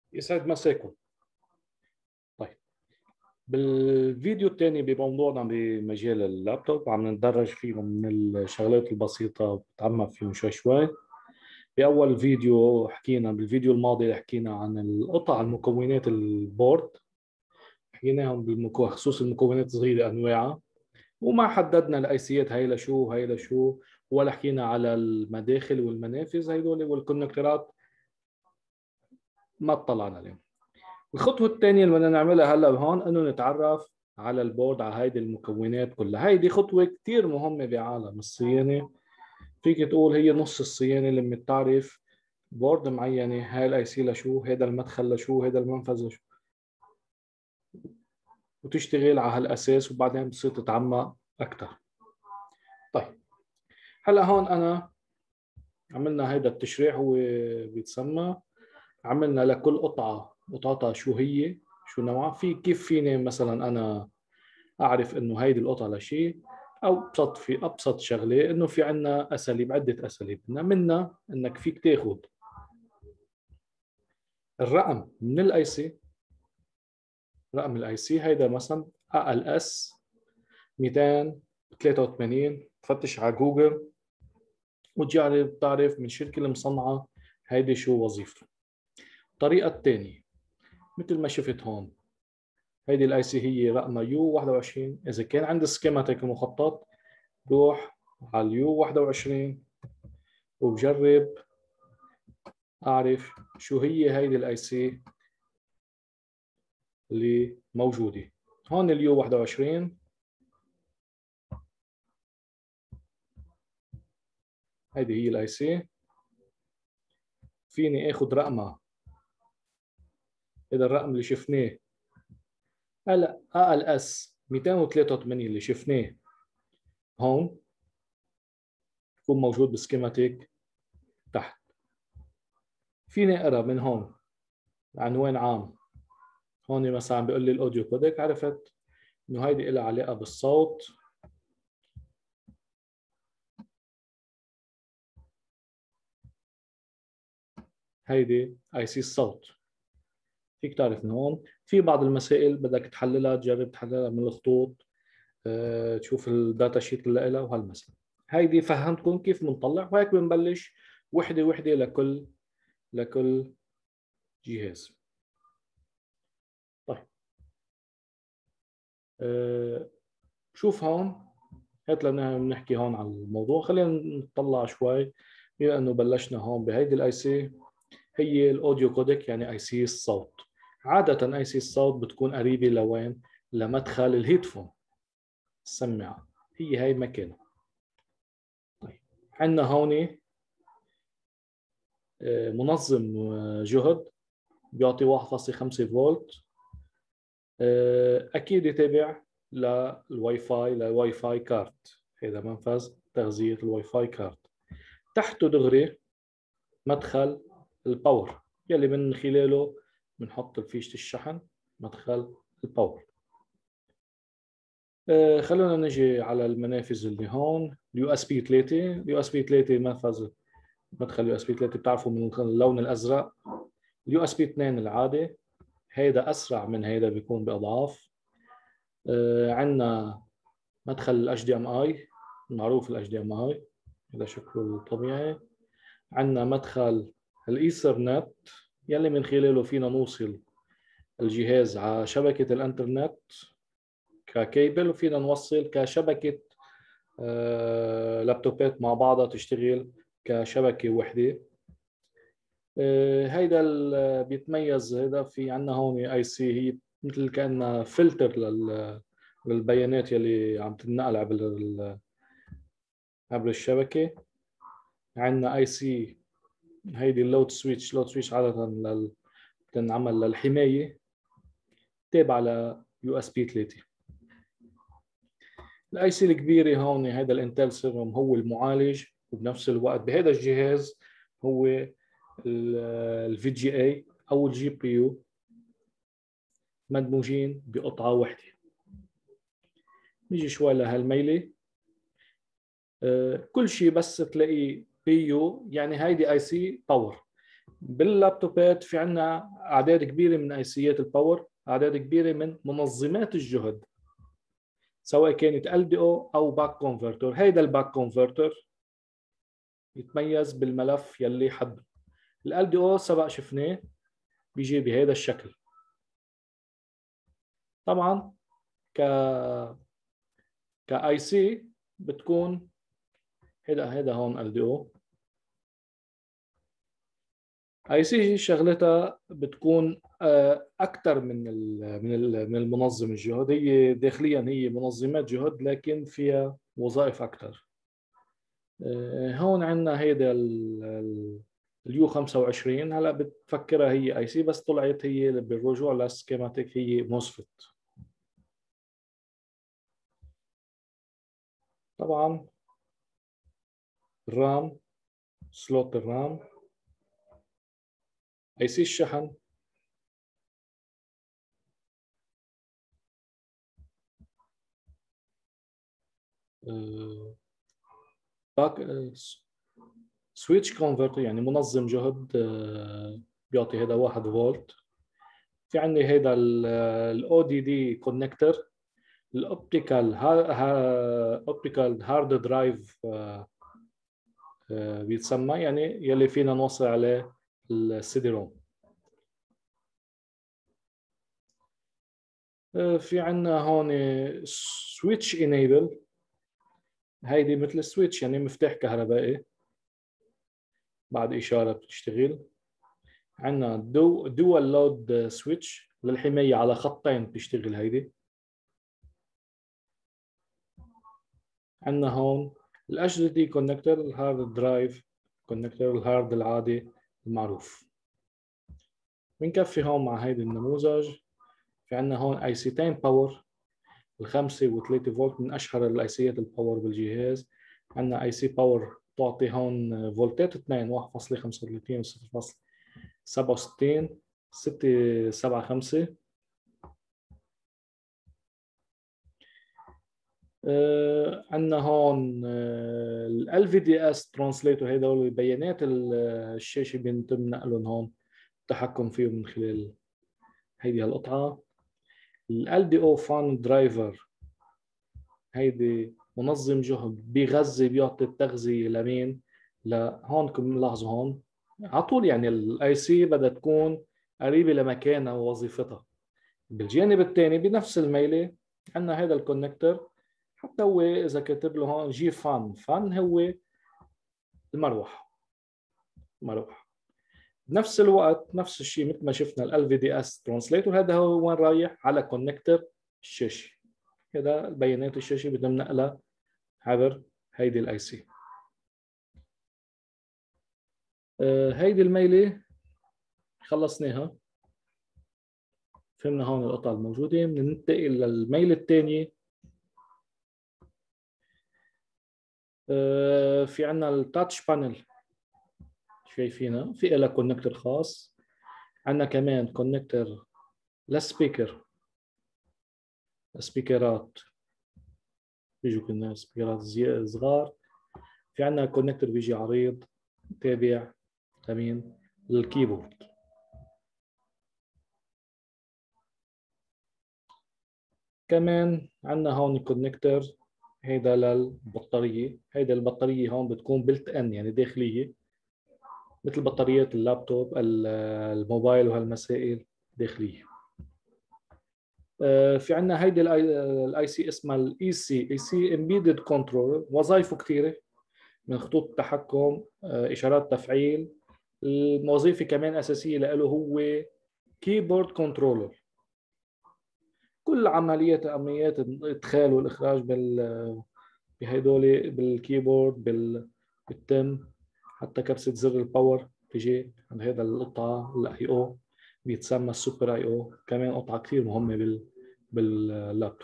يسعد مساكم. طيب، بالفيديو الثاني بموضوعنا بمجال اللابتوب عم نتدرج فيه من الشغلات البسيطة بتعمق فيهم شوي. بأول فيديو حكينا، بالفيديو الماضي حكينا عن القطع المكونات البورد، حكيناهم خصوص المكونات الصغيرة أنواعها، وما حددنا الأيسيات هاي لشو هاي لشو، ولا حكينا على المداخل والمنافذ هيدول والكونكتورات ما اطلعنا عليهم. الخطوة الثانية اللي بدنا نعملها هلا هون انه نتعرف على البورد، على هيدي المكونات كلها. هيدي خطوة كثير مهمة بعالم الصيانة، فيك تقول هي نص الصيانة لما تعرف بورد معينة، هاي الاي سي لشو، هذا المدخل لشو، هذا المنفذ لشو، وتشتغل على هالاساس وبعدين بتصير تتعمق اكثر. طيب، هلا هون انا عملنا هيدا التشريح، هو بيتسمى عملنا لكل قطعة قطعتها شو هي، شو نوعها، في كيف فيني مثلا انا اعرف انه هيدي القطعه لشيء، او ابسط شغله انه في عندنا اساليب، عده اساليب منها انك فيك تاخذ الرقم من الاي سي، رقم الاي سي هيدا مثلا اقل اس 283، تفتش على جوجل وتجرب تعرف من الشركه المصنعه هيدي شو وظيفته. الطريقه الثانيه مثل ما شفت هون، هيدي الاي سي هي رقمها يو 21. اذا كان عند سكيماتيك مخطط روح على اليو 21 وبجرب اعرف شو هي هيدي الاي سي اللي موجوده هون. اليو 21 هيدي هي الاي سي، فيني اخذ رقمها، هذا الرقم اللي شفناه هلا اقل اس 283 اللي شفناه هون يكون موجود بالسكيماتيك تحت. فيني اقرا من هون عنوان عام، هون مثلا بيقول لي الاوديو كوديك، عرفت انه هيدي لها علاقه بالصوت. هيدي اي سي الصوت، فيك تعرف من هون. في بعض المسائل بدك تحللها، تجرب تحللها من الخطوط، تشوف الداتا شيت اللي لها وهالمسألة. هيدي فهمتكم كيف بنطلع، وهيك بنبلش وحده وحده لكل جهاز. طيب، شوف هون، هات لنا بنحكي هون على الموضوع، خلينا نطلع شوي. بما انه بلشنا هون بهيدي الاي سي، هي الاوديو كوديك، يعني اي سي الصوت. عادة اي سي الصوت بتكون قريبة لوين؟ لمدخل الهيدفون، السماعة، هي هاي مكانها. طيب، عندنا هون منظم جهد بيعطي 1.5 فولت، اكيد يتابع للواي فاي كارت، هذا منفذ تغذية الواي فاي كارت. تحته دغري مدخل الباور يلي من خلاله بنحط فيشة الشحن، مدخل الباور. خلونا نجي على المنافذ اللي هون. اليو اس بي 3، اليو اس بي 3 منفذ، مدخل يو اس بي 3 بتعرفوا من اللون الازرق. اليو اس بي 2 العادي، هيدا اسرع من هيدا بيكون باضعاف. عندنا مدخل الاتش دي ام اي، معروف الاتش دي ام اي، هذا شكله الطبيعي. عندنا مدخل الايثرنت يلي من خلاله فينا نوصل الجهاز على شبكة الانترنت ككيبل، وفينا نوصل كشبكة لابتوبات مع بعضها تشتغل كشبكة وحدة. هيدا بيتميز، هيدا في عندنا هون اي سي، هي مثل كأنها فلتر للبيانات يلي عم تنقل عبر الشبكة. عندنا اي سي هيدي اللود سويتش، لود سويتش عادة بتنعمل للحماية، تابعة ل يو اس بي 3. الاي سي الكبيرة هون هيدا الانتل سيرم، هو المعالج، وبنفس الوقت بهذا الجهاز هو الفي جي اي او الجي بي يو مدموجين بقطعة واحدة. نيجي شوي لهالميلة، كل شيء بس تلاقي بي يو، يعني هيدي اي سي باور. باللابتوبات في عندنا اعداد كبيره من ايسيات الباور، اعداد كبيره من منظمات الجهد، سواء كانت LDO او باك كونفرتر. هيدا الباك كونفرتر يتميز بالملف يلي حده. ال LDO سبق شفناه بيجي بهذا الشكل. طبعا ك كاي سي بتكون هيدا هون LDO. اي سي شغلتها بتكون اكثر من المنظم الجهد. هي داخليا هي منظمات جهد لكن فيها وظائف اكثر. هون عندنا هيدا اليو 25. هلا بتفكرها هي اي سي بس طلعت هي بالرجوع للسكيماتيك هي موسفيت. طبعا الرام، سلوت الرام، اي سي الشحن، باك سويتش كونفرتر يعني منظم جهد بيعطي هذا 1 فولت. في عندي هذا الاو دي دي كونكتور، الاوبتيكال اوبتيكال هارد درايف بيتسمى، يعني يلي فينا نوصل عليه السي دي روم. في عندنا هون سويتش انيبل. هيدي مثل السويتش يعني مفتاح كهربائي بعد اشاره بتشتغل. عندنا دول لود سويتش للحمايه على خطين بتشتغل هيدي. عندنا هون الاتش دي كونكتور، الهارد درايف كونكتور، الهارد العادي المعروف. بنكفي هون مع هيدي النموذج. في عندنا هون اي سيتين باور، الخمسة و3 فولت من اشهر الايسيات الباور بالجهاز. عندنا اي سي باور تعطي هون فولتات اثنين، 1.35 و 0.67 675. عندنا هون ال LVDS ترانسليتور. هدول بيانات الشاشة بيتم نقلهم هون، التحكم فيهم من خلال هيدي هالقطعة. ال LDO فان درايفر هيدي منظم جهد بيغذي، بيعطي التغذية لمين؟ لهون ملاحظوا هون على طول، يعني الاي سي بدها تكون قريبة لمكانها ووظيفتها. بالجانب الثاني بنفس الميلة عندنا هذا الكونكتور، حتى هو اذا كاتب له هون جي فان هو المروحه. بنفس الوقت نفس الشيء مثل ما شفنا ال LVDS ترانسليتور، هذا هو وين رايح؟ على كونكتور الشاشه. هذا البيانات الشاشه بدنا ننقلها عبر هيدي الاي سي. هيدي الميله خلصناها، فهمنا هون القطع الموجوده. بننتقل للميله الثانيه. في عندنا التاتش بانل، شايفينها في لها كونكتور خاص. عندنا كمان كونكتور للسبيكر، سبيكرات بيجوا كنا سبيكرات صغار. في عندنا كونكتور بيجي عريض تابع لمين؟ للكيبورد. كمان عندنا هون كونكتور هيدا للبطارية. هيدا البطارية هون بتكون بلت ان يعني داخلية، مثل بطاريات اللابتوب الموبايل وهالمسائل داخلية. في عندنا هيدي الاي سي اسمها الاي سي، اي سي امبيدد كنترول. وظائفه كثيره من خطوط التحكم، اشارات تفعيل. الوظيفه كمان اساسيه له هو كيبورد كنترولر. كل عمليات الادخال والاخراج بهدول بالكيبورد بتتم. حتى كبسه زر الباور تجي عند هذا القطعه الاي او، بيتسمى السوبر اي او، كمان قطعه كثير مهمه باللابتوب.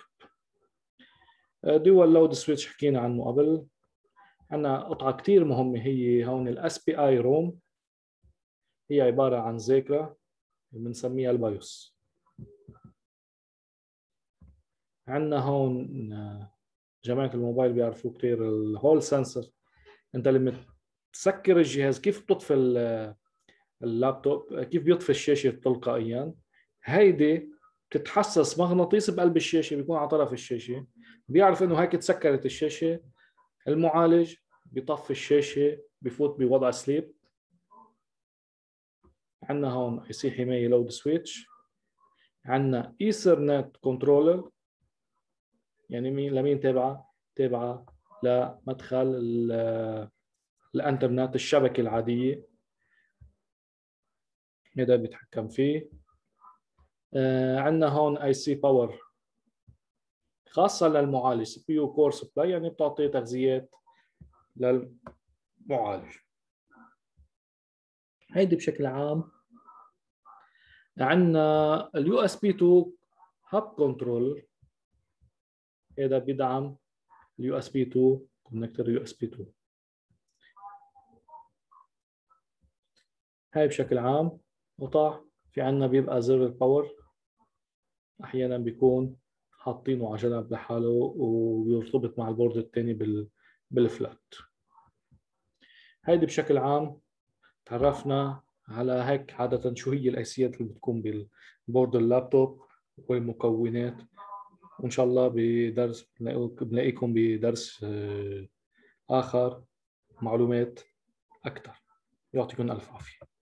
دول لود سويتش حكينا عنه قبل. عندنا قطعه كثير مهمه هي هون الاس بي اي روم. هي عباره عن ذاكره بنسميها البايوس. عندنا هون جماعه الموبايل بيعرفوا كثير الهول سنسر. انت لما تسكر الجهاز كيف بتطفي اللابتوب كيف بيطفي الشاشة تلقائيا. هيدي بتتحسس مغناطيس بقلب الشاشة، بيكون على طرف الشاشة، بيعرف انه هيك تسكرت الشاشة. المعالج بيطفي الشاشة، بفوت بوضع سليب. عندنا هون اي سي حماية لود سويتش. عندنا ايثرنت كنترولر، يعني مين لمين تابعة؟ تابعة لمدخل الانترنت، الشبكة العادية، هذا بيتحكم فيه. عندنا هون اي سي باور خاصة للمعالج، سي بي يو كور سبلاي، يعني بتعطي تغذيات للمعالج. هيدي بشكل عام. عندنا اليو اس بي 2 هاب كنترولر، هذا بيدعم اليو اس بي 2 كونكتور يو اس بي 2. هاي بشكل عام قطع. في عندنا بيبقى زر الباور، احيانا بيكون حاطينه على جنب لحاله وبيرتبط مع البورد الثاني بالفلات. هيدي بشكل عام تعرفنا على هيك عادة شو هي الأساسيات اللي بتكون بالبورد اللابتوب والمكونات. وإن شاء الله بدرس بنلاقيكم بدرس آخر معلومات أكثر. يعطيكم ألف عافية.